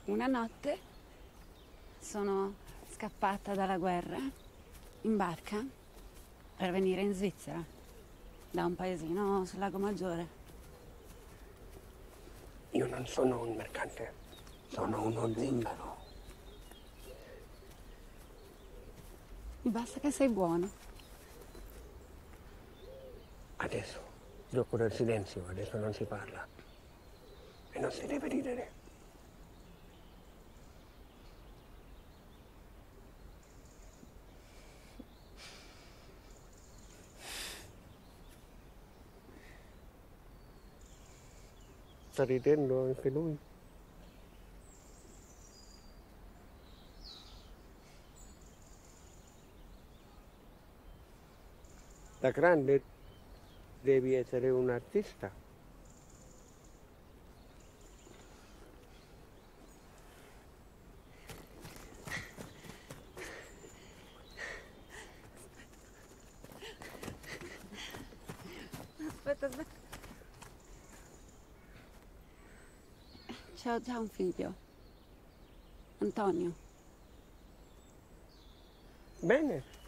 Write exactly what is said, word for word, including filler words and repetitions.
Una notte sono scappata dalla guerra in barca per venire in Svizzera, da un paesino sul Lago Maggiore. Io non sono un mercante, sono uno zingaro. Mi basta che sei buono. Adesso, gioco del silenzio, adesso non si parla. E non si deve ridere. Sta ridendo anche lui. Da grande devi essere un artista. Aspetta, aspetta. C'ho già un figlio, Antonio. Bene.